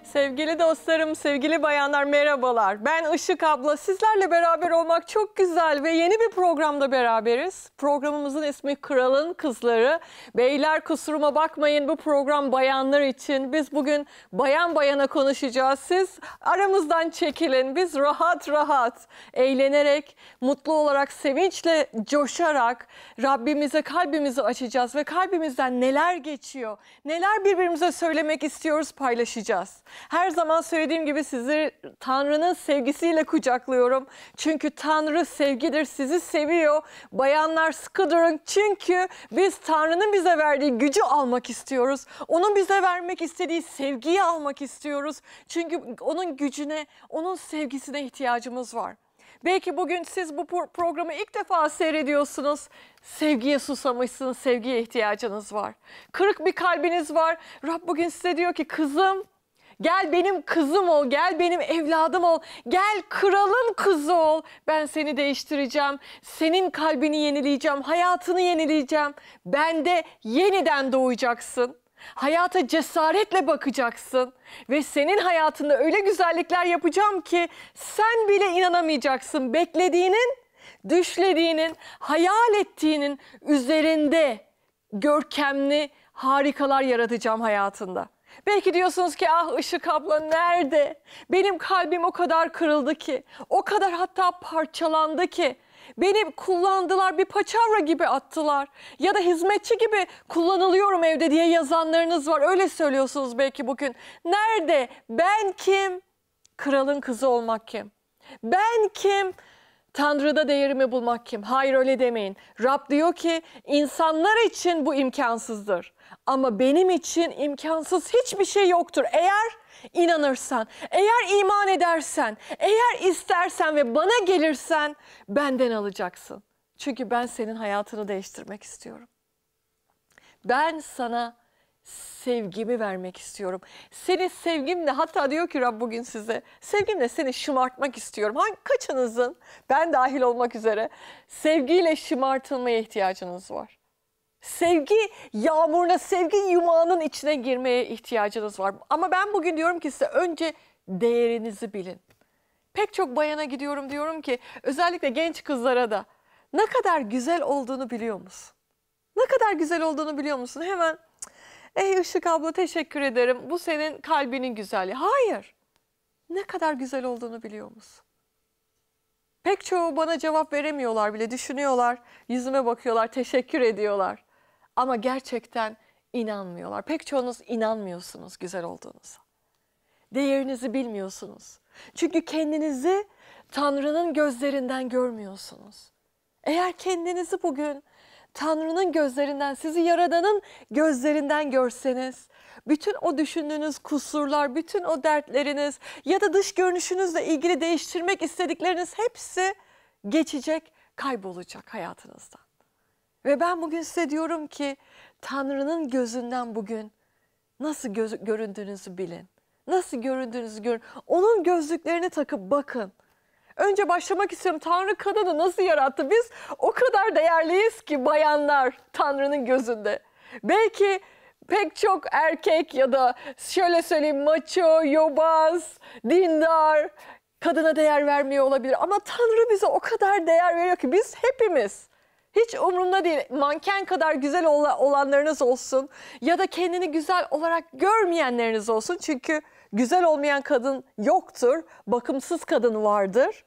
Sevgili dostlarım, sevgili bayanlar merhabalar. Ben Işık abla. Sizlerle beraber olmak çok güzel ve yeni bir programda beraberiz. Programımızın ismi Kralın Kızları. Beyler kusuruma bakmayın, bu program bayanlar için. Biz bugün bayan bayana konuşacağız. Siz aramızdan çekilin. Biz rahat rahat, eğlenerek, mutlu olarak, sevinçle coşarak Rabbimize kalbimizi açacağız ve kalbimizden neler geçiyor, neler birbirimize söylemek istiyoruz paylaşacağız. Her zaman söylediğim gibi sizi Tanrı'nın sevgisiyle kucaklıyorum. Çünkü Tanrı sevgidir, sizi seviyor. Bayanlar sıkı durun çünkü biz Tanrı'nın bize verdiği gücü almak istiyoruz. Onun bize vermek istediği sevgiyi almak istiyoruz. Çünkü onun gücüne, onun sevgisine ihtiyacımız var. Belki bugün siz bu programı ilk defa seyrediyorsunuz. Sevgiye susamışsınız, sevgiye ihtiyacınız var. Kırık bir kalbiniz var. Rab bugün size diyor ki kızım, gel benim kızım ol, gel benim evladım ol, gel kralın kızı ol. Ben seni değiştireceğim, senin kalbini yenileyeceğim, hayatını yenileyeceğim. Bende yeniden doğacaksın. Hayata cesaretle bakacaksın ve senin hayatında öyle güzellikler yapacağım ki sen bile inanamayacaksın. Beklediğinin, düşlediğinin, hayal ettiğinin üzerinde görkemli harikalar yaratacağım hayatında. Belki diyorsunuz ki ah Işık abla nerede? Benim kalbim o kadar kırıldı ki, o kadar hatta parçalandı ki. Beni kullandılar, bir paçavra gibi attılar ya da hizmetçi gibi kullanılıyorum evde diye yazanlarınız var. Öyle söylüyorsunuz belki bugün. Nerede? Ben kim? Kralın kızı olmak kim? Ben kim? Tanrı'da değerimi bulmak kim? Hayır öyle demeyin. Rab diyor ki insanlar için bu imkansızdır. Ama benim için imkansız hiçbir şey yoktur. Eğer inanırsan, eğer iman edersen, eğer istersen ve bana gelirsen benden alacaksın. Çünkü ben senin hayatını değiştirmek istiyorum. Ben sana sevgimi vermek istiyorum. Senin sevgimle, hatta diyor ki Rab bugün size, sevgimle seni şımartmak istiyorum. Kaçınızın, ben dahil olmak üzere, sevgiyle şımartılmaya ihtiyacınız var. Sevgi yağmuruna, sevgi yumağının içine girmeye ihtiyacınız var. Ama ben bugün diyorum ki size önce değerinizi bilin. Pek çok bayana gidiyorum diyorum ki özellikle genç kızlara da ne kadar güzel olduğunu biliyor musun? Ne kadar güzel olduğunu biliyor musun? Hemen ey Işık abla teşekkür ederim. Bu senin kalbinin güzelliği. Hayır. Ne kadar güzel olduğunu biliyor musun? Pek çoğu bana cevap veremiyorlar bile. Düşünüyorlar, yüzüme bakıyorlar, teşekkür ediyorlar. Ama gerçekten inanmıyorlar. Pek çoğunuz inanmıyorsunuz güzel olduğunuza. Değerinizi bilmiyorsunuz. Çünkü kendinizi Tanrı'nın gözlerinden görmüyorsunuz. Eğer kendinizi bugün Tanrı'nın gözlerinden, sizi Yaradan'ın gözlerinden görseniz, bütün o düşündüğünüz kusurlar, bütün o dertleriniz ya da dış görünüşünüzle ilgili değiştirmek istedikleriniz hepsi geçecek, kaybolacak hayatınızdan. Ve ben bugün size diyorum ki Tanrı'nın gözünden bugün nasıl göründüğünüzü bilin. Nasıl göründüğünüzü görün. Onun gözlüklerini takıp bakın. Önce başlamak istiyorum. Tanrı kadını nasıl yarattı? Biz o kadar değerliyiz ki bayanlar Tanrı'nın gözünde. Belki pek çok erkek ya da şöyle söyleyeyim maço, yobaz, dindar kadına değer vermiyor olabilir. Ama Tanrı bize o kadar değer veriyor ki biz hepimiz. Hiç umurumda değil. Manken kadar güzel olanlarınız olsun ya da kendini güzel olarak görmeyenleriniz olsun. Çünkü güzel olmayan kadın yoktur, bakımsız kadın vardır.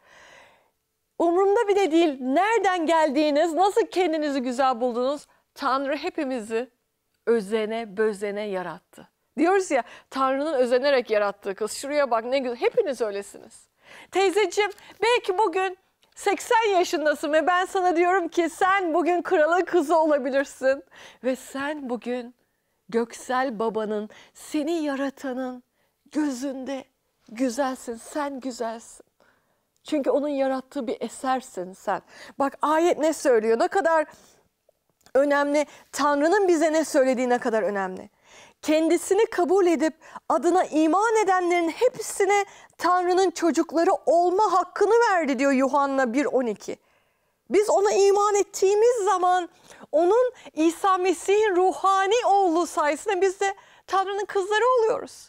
Umurumda bile değil nereden geldiğiniz, nasıl kendinizi güzel buldunuz. Tanrı hepimizi özene bözene yarattı. Diyoruz ya Tanrı'nın özenerek yarattığı kız. Şuraya bak ne güzel. Hepiniz öylesiniz. Teyzeciğim belki bugün 80 yaşındasın ve ben sana diyorum ki sen bugün kralın kızı olabilirsin. Ve sen bugün göksel babanın, seni yaratanın gözünde güzelsin, sen güzelsin. Çünkü onun yarattığı bir esersin sen. Bak ayet ne söylüyor, ne kadar önemli. Tanrı'nın bize ne söylediği ne kadar önemli. Kendisini kabul edip adına iman edenlerin hepsine Tanrı'nın çocukları olma hakkını verdi diyor Yuhanna 1:12. Biz ona iman ettiğimiz zaman onun İsa Mesih'in ruhani oğlu sayesinde biz de Tanrı'nın kızları oluyoruz.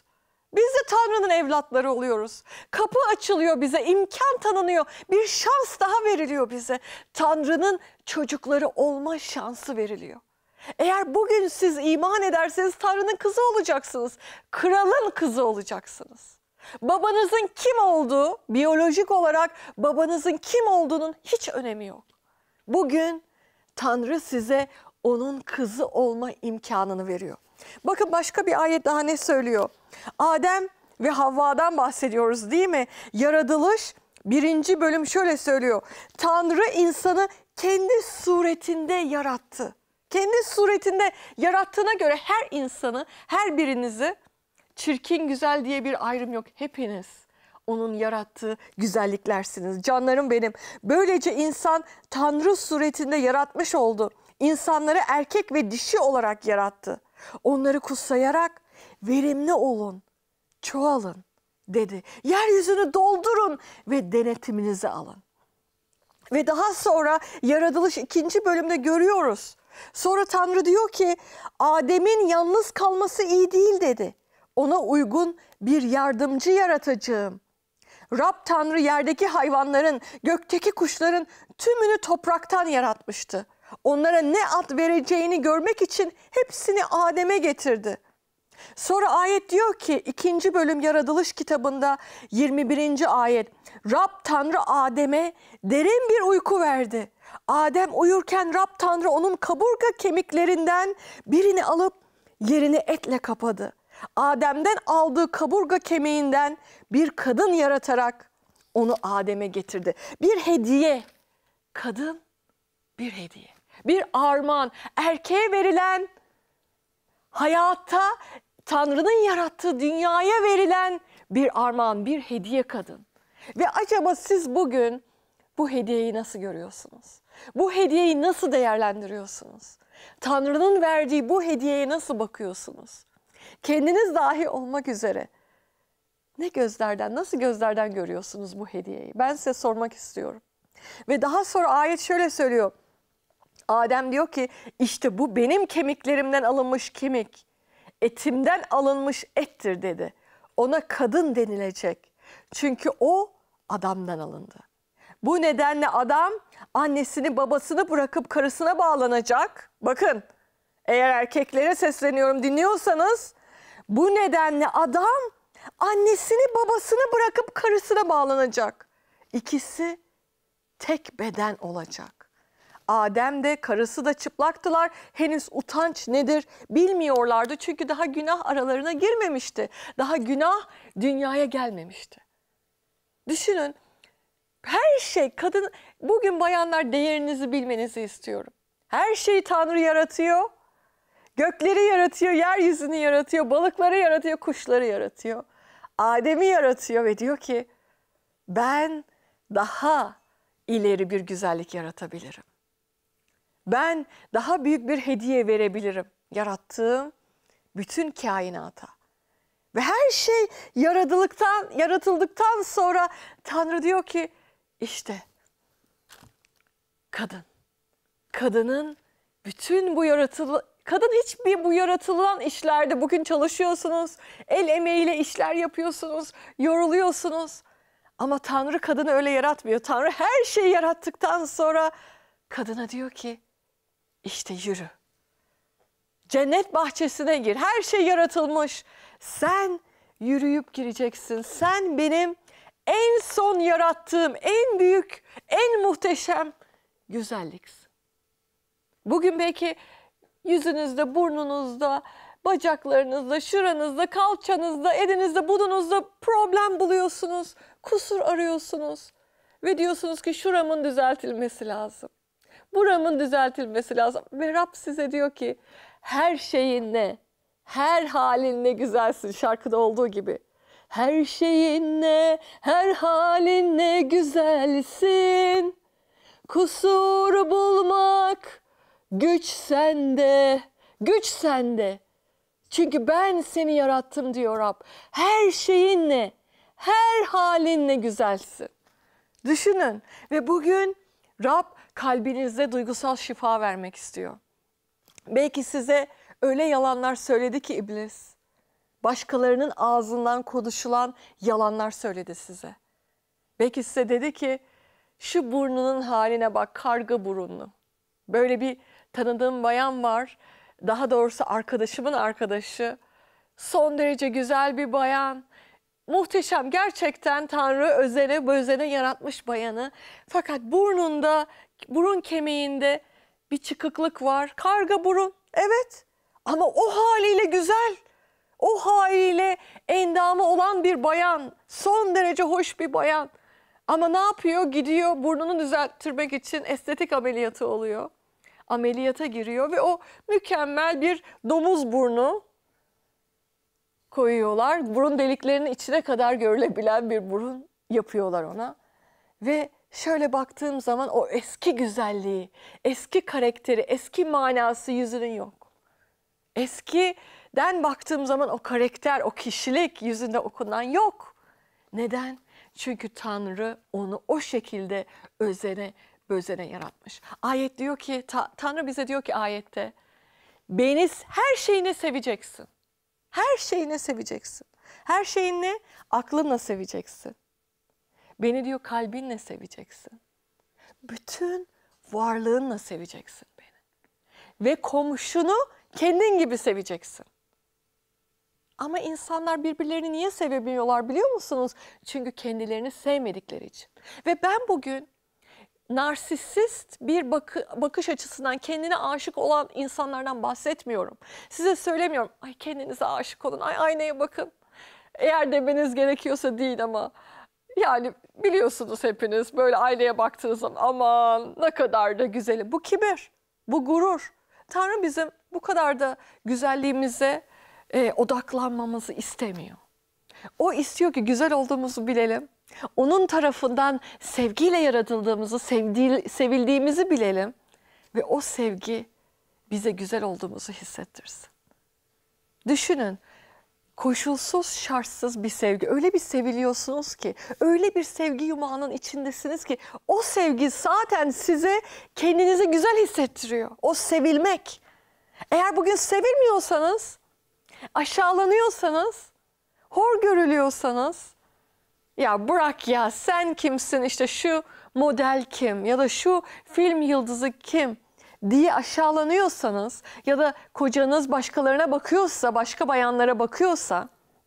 Biz de Tanrı'nın evlatları oluyoruz. Kapı açılıyor bize, imkan tanınıyor. Bir şans daha veriliyor bize. Tanrı'nın çocukları olma şansı veriliyor. Eğer bugün siz iman ederseniz Tanrı'nın kızı olacaksınız. Kralın kızı olacaksınız. Babanızın kim olduğu, biyolojik olarak babanızın kim olduğunun hiç önemi yok. Bugün Tanrı size onun kızı olma imkanını veriyor. Bakın başka bir ayet daha ne söylüyor? Adem ve Havva'dan bahsediyoruz değil mi? Yaratılış 1. bölüm şöyle söylüyor. Tanrı insanı kendi suretinde yarattı. Kendi suretinde yarattığına göre her insanı, her birinizi çirkin, güzel diye bir ayrım yok. Hepiniz onun yarattığı güzelliklersiniz. Canlarım benim. Böylece insan Tanrı suretinde yaratmış oldu. İnsanları erkek ve dişi olarak yarattı. Onları kutsayarak verimli olun, çoğalın dedi. Yeryüzünü doldurun ve denetiminizi alın. Ve daha sonra Yaratılış 2. bölümde görüyoruz. Sonra Tanrı diyor ki Adem'in yalnız kalması iyi değil dedi. Ona uygun bir yardımcı yaratacağım. Rab Tanrı yerdeki hayvanların, gökteki kuşların tümünü topraktan yaratmıştı. Onlara ne ad vereceğini görmek için hepsini Adem'e getirdi. Sonra ayet diyor ki 2. bölüm Yaratılış kitabında 21. ayet. Rab Tanrı Adem'e derin bir uyku verdi. Adem uyurken Rab Tanrı onun kaburga kemiklerinden birini alıp yerini etle kapadı. Adem'den aldığı kaburga kemiğinden bir kadın yaratarak onu Adem'e getirdi. Bir hediye, kadın bir hediye, bir armağan, erkeğe verilen, hayatta Tanrı'nın yarattığı dünyaya verilen bir armağan, bir hediye kadın. Ve acaba siz bugün bu hediyeyi nasıl görüyorsunuz? Bu hediyeyi nasıl değerlendiriyorsunuz? Tanrı'nın verdiği bu hediyeye nasıl bakıyorsunuz? Kendiniz dahi olmak üzere nasıl gözlerden görüyorsunuz bu hediyeyi? Ben size sormak istiyorum. Ve daha sonra ayet şöyle söylüyor. Adem diyor ki işte bu benim kemiklerimden alınmış kemik, etimden alınmış ettir dedi. Ona kadın denilecek. Çünkü o adamdan alındı. Bu nedenle adam annesini babasını bırakıp karısına bağlanacak. Bakın eğer erkeklere sesleniyorum dinliyorsanız bu nedenle adam annesini babasını bırakıp karısına bağlanacak. İkisi tek beden olacak. Adem de karısı da çıplaktılar. Henüz utanç nedir bilmiyorlardı. Çünkü daha günah aralarına girmemişti. Daha günah dünyaya gelmemişti. Düşünün her şey bugün bayanlar değerinizi bilmenizi istiyorum. Her şeyi Tanrı yaratıyor. Gökleri yaratıyor, yeryüzünü yaratıyor, balıkları yaratıyor, kuşları yaratıyor. Adem'i yaratıyor ve diyor ki ben daha ileri bir güzellik yaratabilirim. Ben daha büyük bir hediye verebilirim yarattığım bütün kainata. Ve her şey yaratıldıktan sonra Tanrı diyor ki işte kadının bütün bu bu yaratılan işlerde bugün çalışıyorsunuz, el emeğiyle işler yapıyorsunuz, yoruluyorsunuz. Ama Tanrı kadını öyle yaratmıyor. Tanrı her şeyi yarattıktan sonra kadına diyor ki işte yürü. Cennet bahçesine gir. Her şey yaratılmış. Sen yürüyüp gireceksin. Sen benim en son yarattığım, en büyük, en muhteşem güzelliksin. Bugün belki yüzünüzde, burnunuzda, bacaklarınızda, şuranızda, kalçanızda, elinizde, budunuzda problem buluyorsunuz. Kusur arıyorsunuz. Ve diyorsunuz ki şuramın düzeltilmesi lazım. Buramın düzeltilmesi lazım. Ve Rab size diyor ki her şeyinle, her halinle güzelsin şarkıda olduğu gibi. Her şeyinle, her halinle güzelsin. Kusur bulmak güç sende, güç sende. Çünkü ben seni yarattım diyor Rab. Her şeyinle, her halinle güzelsin. Düşünün ve bugün Rab kalbinizde duygusal şifa vermek istiyor. Belki size öyle yalanlar söyledi ki iblis. başkalarının ağzından konuşulan yalanlar söyledi size. Belki size dedi ki şu burnunun haline bak, karga burunlu. Böyle bir tanıdığım bayan var. Daha doğrusu arkadaşımın arkadaşı. Son derece güzel bir bayan. Muhteşem, gerçekten Tanrı özene bözene yaratmış bayanı. Fakat burnunda, burun kemiğinde bir çıkıklık var. Karga burun, evet. Ama o haliyle güzel. O haliyle endamı olan bir bayan. Son derece hoş bir bayan. Ama ne yapıyor? Gidiyor burnunu düzelttirmek için estetik ameliyatı oluyor. Ameliyata giriyor ve o mükemmel bir domuz burnu koyuyorlar. Burun deliklerinin içine kadar görülebilen bir burun yapıyorlar ona. Ve şöyle baktığım zaman o eski güzelliği, eski karakteri, eski manası yüzünün yok. Eskiden baktığım zaman o karakter, o kişilik yüzünde okunan yok. Neden? Çünkü Tanrı onu o şekilde özene bözene yaratmış. Ayet diyor ki, Tanrı bize diyor ki ayette, beni her şeyini seveceksin. Her şeyini seveceksin. Her şeyini aklınla seveceksin. Beni diyor kalbinle seveceksin. Bütün varlığınla seveceksin beni. Ve komşunu kendin gibi seveceksin. Ama insanlar birbirlerini niye sevemiyorlar biliyor musunuz? Çünkü kendilerini sevmedikleri için. Ve ben bugün narsisist bir bakış açısından kendine aşık olan insanlardan bahsetmiyorum. Size söylemiyorum, ay kendinize aşık olun, ay aynaya bakın. Eğer demeniz gerekiyorsa değil ama yani biliyorsunuz hepiniz böyle aynaya baktığınız zaman aman ne kadar da güzelim. Bu kibir, bu gurur. Tanrı bizim bu kadar da güzelliğimize odaklanmamızı istemiyor. O istiyor ki güzel olduğumuzu bilelim. Onun tarafından sevgiyle yaratıldığımızı, sevildiğimizi bilelim. Ve o sevgi bize güzel olduğumuzu hissettirsin. Düşünün, koşulsuz, şartsız bir sevgi. Öyle bir seviliyorsunuz ki, öyle bir sevgi yumağının içindesiniz ki o sevgi zaten size kendinizi güzel hissettiriyor. O sevilmek. Eğer bugün sevilmiyorsanız, aşağılanıyorsanız, hor görülüyorsanız, ya bırak ya sen kimsin, işte şu model kim ya da şu film yıldızı kim diye aşağılanıyorsanız ya da kocanız başkalarına bakıyorsa, başka bayanlara bakıyorsa,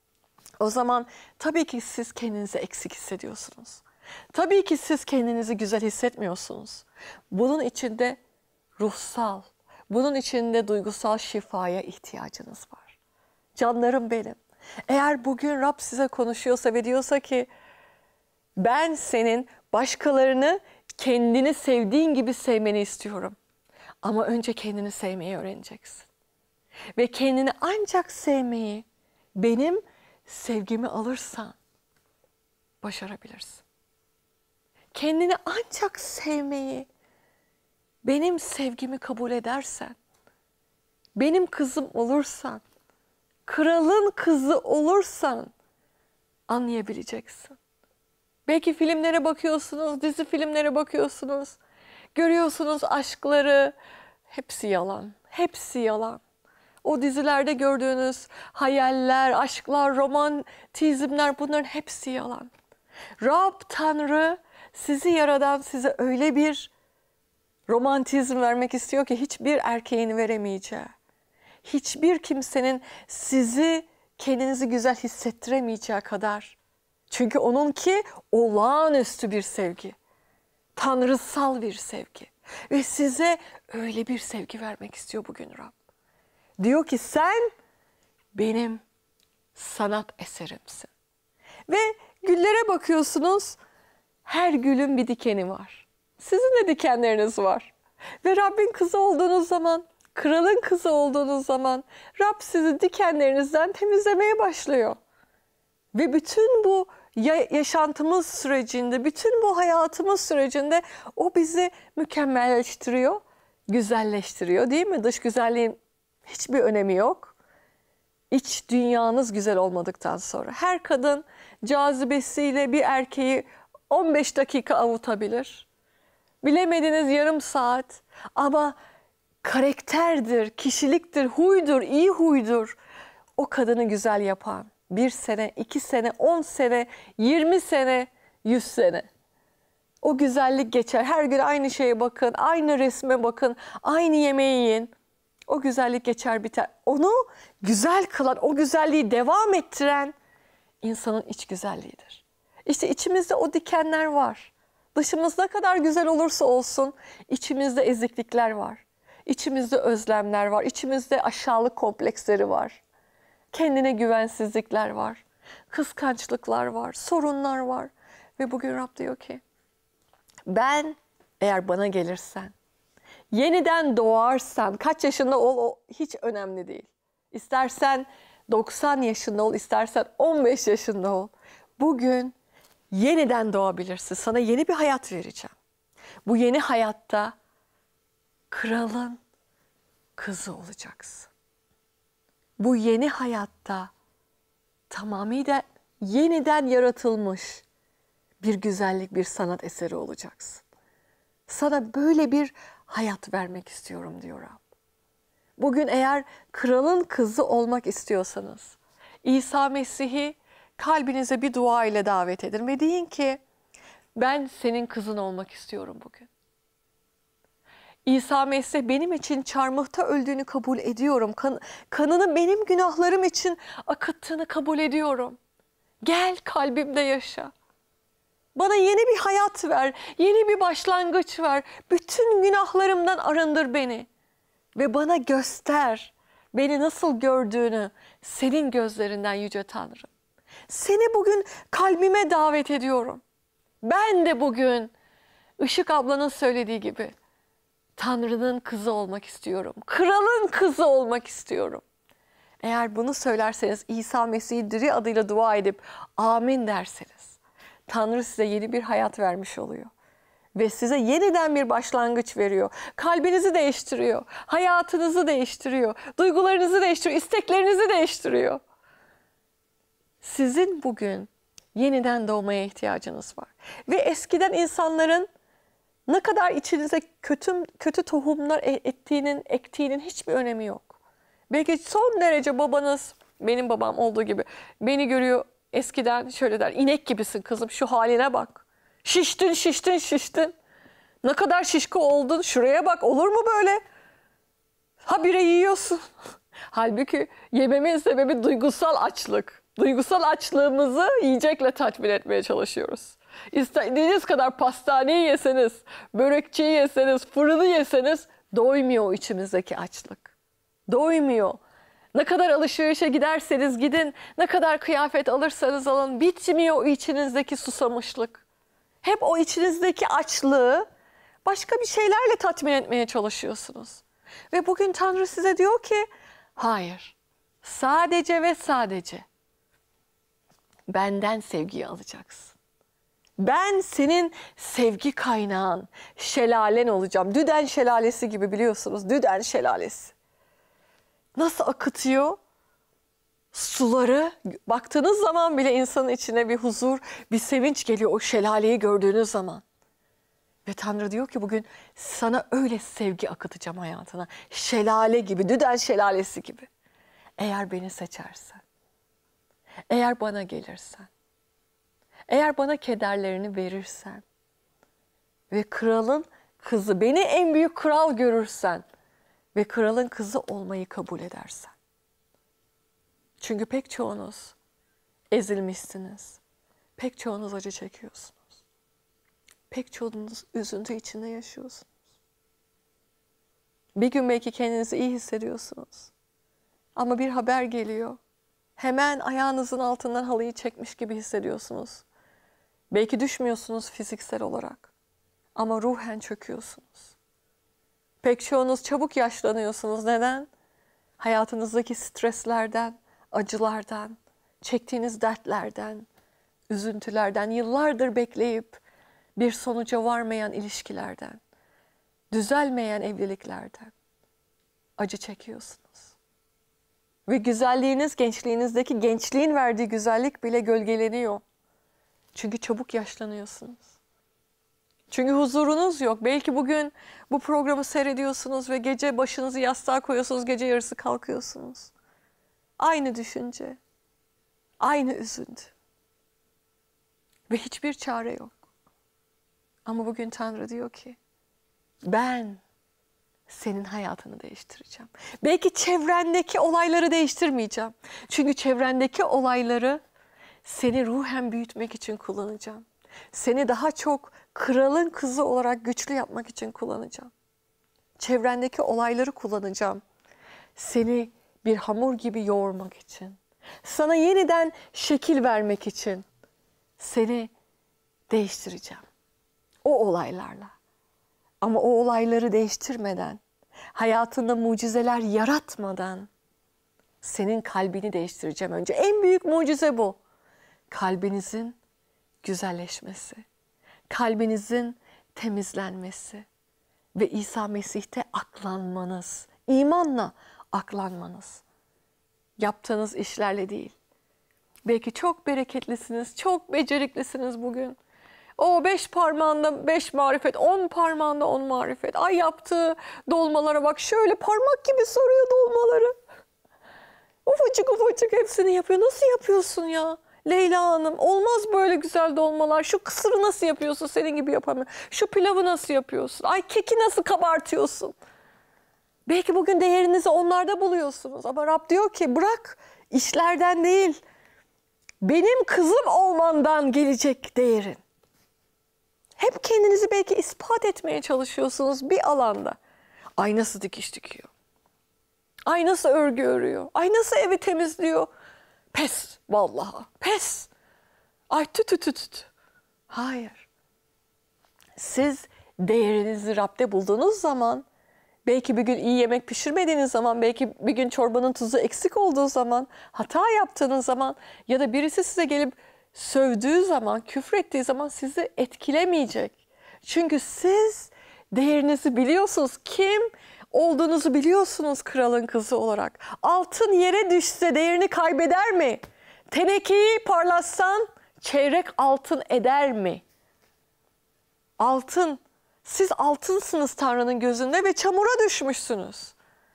o zaman tabii ki siz kendinizi eksik hissediyorsunuz. Tabii ki siz kendinizi güzel hissetmiyorsunuz. Bunun içinde ruhsal, bunun içinde duygusal şifaya ihtiyacınız var. Canlarım benim. Eğer bugün Rab size konuşuyorsa ve diyorsa ki ben senin başkalarını kendini sevdiğin gibi sevmeni istiyorum. Ama önce kendini sevmeyi öğreneceksin. Ve kendini ancak sevmeyi benim sevgimi alırsan başarabilirsin. Kendini ancak sevmeyi benim sevgimi kabul edersen, benim kızım olursan, kralın kızı olursan anlayabileceksin. Belki filmlere bakıyorsunuz, dizi filmlere bakıyorsunuz. Görüyorsunuz aşkları. Hepsi yalan. Hepsi yalan. O dizilerde gördüğünüz hayaller, aşklar, romantizmler bunların hepsi yalan. Rab Tanrı sizi yaradan size öyle bir romantizm vermek istiyor ki hiçbir erkeğin veremeyeceği. Hiçbir kimsenin sizi kendinizi güzel hissettiremeyeceği kadar. Çünkü onunki olağanüstü bir sevgi. Tanrısal bir sevgi. Ve size öyle bir sevgi vermek istiyor bugün Rab. Diyor ki sen benim sanat eserimsin. Ve güllere bakıyorsunuz. Her gülün bir dikeni var. Sizin de dikenleriniz var. Ve Rabbin kızı olduğunuz zaman, kralın kızı olduğunuz zaman Rab sizi dikenlerinizden temizlemeye başlıyor. Ve bütün bu yaşantımız sürecinde, bütün bu hayatımız sürecinde o bizi mükemmelleştiriyor, güzelleştiriyor değil mi? Dış güzelliğin hiçbir önemi yok. İç dünyanız güzel olmadıktan sonra. Her kadın cazibesiyle bir erkeği 15 dakika avutabilir. Bilemediniz yarım saat ama karakterdir, kişiliktir, huydur, iyi huydur. o kadını güzel yapan 1 sene, 2 sene, 10 sene, 20 sene, 100 sene. O güzellik geçer. Her gün aynı şeye bakın, aynı resme bakın, aynı yemeği yiyin. O güzellik geçer biter. Onu güzel kılan, o güzelliği devam ettiren insanın iç güzelliğidir. İşte içimizde o dikenler var. Dışımız ne kadar güzel olursa olsun içimizde eziklikler var. İçimizde özlemler var. İçimizde aşağılık kompleksleri var. Kendine güvensizlikler var. Kıskançlıklar var. Sorunlar var. Ve bugün Rab diyor ki ben eğer bana gelirsen, yeniden doğarsan, kaç yaşında ol o hiç önemli değil. İstersen 90 yaşında ol, istersen 15 yaşında ol. Bugün yeniden doğabilirsin. Sana yeni bir hayat vereceğim. Bu yeni hayatta kralın kızı olacaksın. Bu yeni hayatta tamamıyla yeniden yaratılmış bir güzellik, bir sanat eseri olacaksın. Sana böyle bir hayat vermek istiyorum diyor Rab. Bugün eğer kralın kızı olmak istiyorsanız, İsa Mesih'i kalbinize bir dua ile davet edin ve deyin ki ben senin kızın olmak istiyorum bugün. İsa Mesih benim için çarmıhta öldüğünü kabul ediyorum. Kanını benim günahlarım için akıttığını kabul ediyorum. Gel kalbimde yaşa. Bana yeni bir hayat ver, yeni bir başlangıç ver. Bütün günahlarımdan arındır beni. Ve bana göster beni nasıl gördüğünü senin gözlerinden Yüce Tanrım. Seni bugün kalbime davet ediyorum. Ben de bugün Işık ablanın söylediği gibi Tanrı'nın kızı olmak istiyorum. Kralın kızı olmak istiyorum. Eğer bunu söylerseniz İsa Mesih'i diri adıyla dua edip amin derseniz Tanrı size yeni bir hayat vermiş oluyor. Ve size yeniden bir başlangıç veriyor. Kalbinizi değiştiriyor. Hayatınızı değiştiriyor. Duygularınızı değiştiriyor. İsteklerinizi değiştiriyor. Sizin bugün yeniden doğmaya ihtiyacınız var. Ve eskiden insanların ne kadar içinize kötü tohumlar ektiğinin hiçbir önemi yok. Belki son derece babanız, benim babam olduğu gibi beni görüyor eskiden şöyle der. İnek gibisin kızım, şu haline bak. Şiştin, şiştin, şiştin. Ne kadar şişko oldun, şuraya bak, olur mu böyle? Habire yiyorsun. Halbuki yememin sebebi duygusal açlık. Duygusal açlığımızı yiyecekle tatmin etmeye çalışıyoruz. İstediğiniz kadar pastaneyi yeseniz, börekçiyi yeseniz, fırını yeseniz doymuyor o içimizdeki açlık. Doymuyor. Ne kadar alışverişe giderseniz gidin, ne kadar kıyafet alırsanız alın, bitmiyor o içinizdeki susamışlık. Hep o içinizdeki açlığı başka bir şeylerle tatmin etmeye çalışıyorsunuz. Ve bugün Tanrı size diyor ki, hayır, sadece ve sadece benden sevgiyi alacaksın. Ben senin sevgi kaynağın, şelalen olacağım. Düden şelalesi gibi biliyorsunuz, Düden şelalesi. Nasıl akıtıyor? Suları baktığınız zaman bile insanın içine bir huzur, bir sevinç geliyor o şelaleyi gördüğünüz zaman. Ve Tanrı diyor ki bugün sana öyle sevgi akıtacağım hayatına. Şelale gibi, Düden şelalesi gibi. Eğer beni seçersen, eğer bana gelirsen, eğer bana kederlerini verirsen ve kralın kızı, beni en büyük kral görürsen ve kralın kızı olmayı kabul edersen. Çünkü pek çoğunuz ezilmişsiniz. Pek çoğunuz acı çekiyorsunuz. Pek çoğunuz üzüntü içinde yaşıyorsunuz. Bir gün belki kendinizi iyi hissediyorsunuz. Ama bir haber geliyor. Hemen ayağınızın altından halıyı çekmiş gibi hissediyorsunuz. Belki düşmüyorsunuz fiziksel olarak. Ama ruhen çöküyorsunuz. Pek çoğunuz çabuk yaşlanıyorsunuz. Neden? Hayatınızdaki streslerden, acılardan, çektiğiniz dertlerden, üzüntülerden, yıllardır bekleyip bir sonuca varmayan ilişkilerden, düzelmeyen evliliklerden acı çekiyorsunuz. Ve güzelliğiniz, gençliğinizdeki gençliğin verdiği güzellik bile gölgeleniyor. Çünkü çabuk yaşlanıyorsunuz. Çünkü huzurunuz yok. Belki bugün bu programı seyrediyorsunuz ve gece başınızı yastığa koyuyorsunuz, gece yarısı kalkıyorsunuz. aynı düşünce, aynı üzüntü ve hiçbir çare yok. Ama bugün Tanrı diyor ki, ben senin hayatını değiştireceğim. Belki çevrendeki olayları değiştirmeyeceğim. Çünkü çevrendeki olayları seni ruhen büyütmek için kullanacağım. Seni daha çok kralın kızı olarak güçlü yapmak için kullanacağım. Çevrendeki olayları kullanacağım. Seni bir hamur gibi yoğurmak için. Sana yeniden şekil vermek için seni değiştireceğim. O olaylarla. Ama o olayları değiştirmeden, hayatında mucizeler yaratmadan senin kalbini değiştireceğim önce. En büyük mucize bu. Kalbinizin güzelleşmesi, kalbinizin temizlenmesi ve İsa Mesih'te aklanmanız, imanla aklanmanız. Yaptığınız işlerle değil. Belki çok bereketlisiniz, çok beceriklisiniz bugün. O 5 parmağında 5 marifet, 10 parmağında 10 marifet. Ay yaptığı dolmalara bak, şöyle parmak gibi soruyor dolmaları. Ufacık ufacık hepsini yapıyor. Nasıl yapıyorsun ya Leyla Hanım? Olmaz böyle güzel dolmalar. Şu kısırı nasıl yapıyorsun? Senin gibi yapamıyorum. Şu pilavı nasıl yapıyorsun? Ay keki nasıl kabartıyorsun? Belki bugün değerinizi onlarda buluyorsunuz. Ama Rab diyor ki bırak, işlerden değil, benim kızım olmandan gelecek değerin. Hep kendinizi belki ispat etmeye çalışıyorsunuz bir alanda. Ay nasıl dikiş dikiyor? Ay nasıl örgü örüyor? Ay nasıl evi temizliyor? Pes vallahi, pes. Ay tüt. Hayır. Siz değerinizi Rab'de bulduğunuz zaman, belki bir gün iyi yemek pişirmediğiniz zaman, belki bir gün çorbanın tuzu eksik olduğu zaman, hata yaptığınız zaman ya da birisi size gelip sövdüğü zaman, küfrettiği zaman sizi etkilemeyecek. Çünkü siz değerinizi biliyorsunuz. Kim olduğunuzu biliyorsunuz kralın kızı olarak. Altın yere düşse değerini kaybeder mi? Tenekeyi parlatsan çeyrek altın eder mi? Altın. Siz altınsınız Tanrı'nın gözünde ve çamura düşmüşsünüz.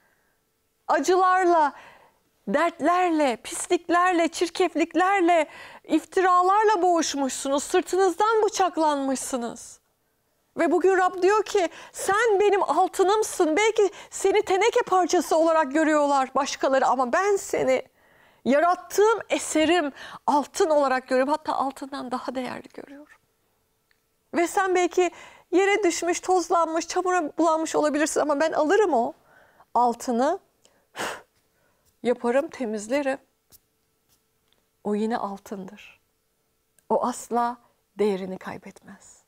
Acılarla, dertlerle, pisliklerle, çirkefliklerle, iftiralarla boğuşmuşsunuz. Sırtınızdan bıçaklanmışsınız. Ve bugün Rab diyor ki sen benim altınımsın. Belki seni teneke parçası olarak görüyorlar başkaları ama ben seni yarattığım eserim altın olarak görüyorum. Hatta altından daha değerli görüyorum. Ve sen belki yere düşmüş, tozlanmış, çamura bulanmış olabilirsin ama ben alırım o altını, yaparım, temizlerim. O yine altındır. O asla değerini kaybetmez.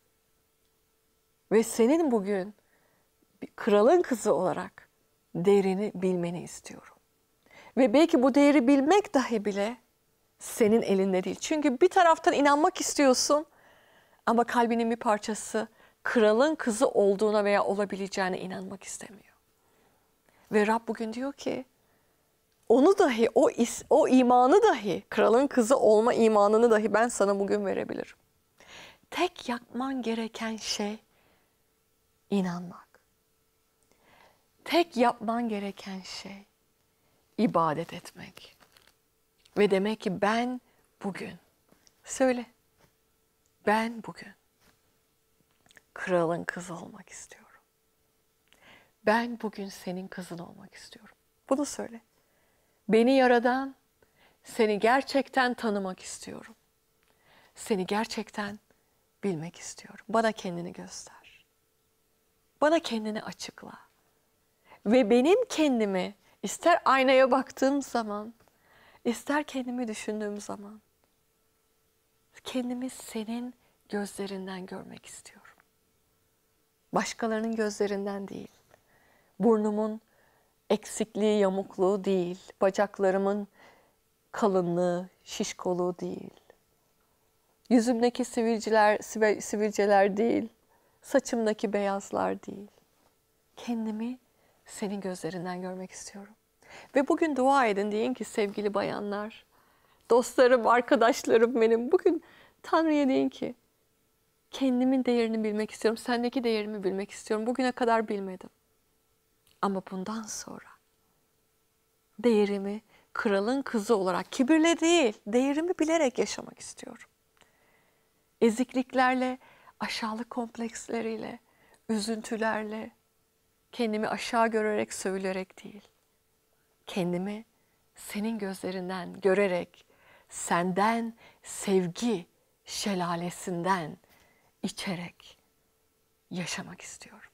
Ve senin bugün bir kralın kızı olarak değerini bilmeni istiyorum. Ve belki bu değeri bilmek dahi bile senin elinde değil. Çünkü bir taraftan inanmak istiyorsun ama kalbinin bir parçası kralın kızı olduğuna veya olabileceğine inanmak istemiyor. Ve Rab bugün diyor ki onu dahi, o imanı dahi, kralın kızı olma imanını dahi ben sana bugün verebilirim. Tek yapman gereken şey inanmak. Tek yapman gereken şey ibadet etmek. Ve demek ki ben bugün, söyle, ben bugün kralın kızı olmak istiyorum. Ben bugün senin kızın olmak istiyorum. Bunu söyle. Beni yaradan, seni gerçekten tanımak istiyorum. Seni gerçekten bilmek istiyorum. Bana kendini göster. Bana kendini açıkla. Ve benim kendimi ister aynaya baktığım zaman, ister kendimi düşündüğüm zaman, kendimi senin gözlerinden görmek istiyorum. Başkalarının gözlerinden değil. Burnumun eksikliği, yamukluğu değil. Bacaklarımın kalınlığı, şişkoluğu değil. Yüzümdeki sivilceler değil. Saçımdaki beyazlar değil. Kendimi senin gözlerinden görmek istiyorum. Ve bugün dua edin, deyin ki sevgili bayanlar, dostlarım, arkadaşlarım benim. Bugün Tanrı'ya deyin ki kendimin değerini bilmek istiyorum. Sendeki değerimi bilmek istiyorum. Bugüne kadar bilmedim. Ama bundan sonra değerimi kralın kızı olarak kibirle değil, değerimi bilerek yaşamak istiyorum. Ezikliklerle, aşağılık kompleksleriyle, üzüntülerle, kendimi aşağı görerek, söyleyerek değil. Kendimi senin gözlerinden görerek, senden sevgi şelalesinden içerek yaşamak istiyorum.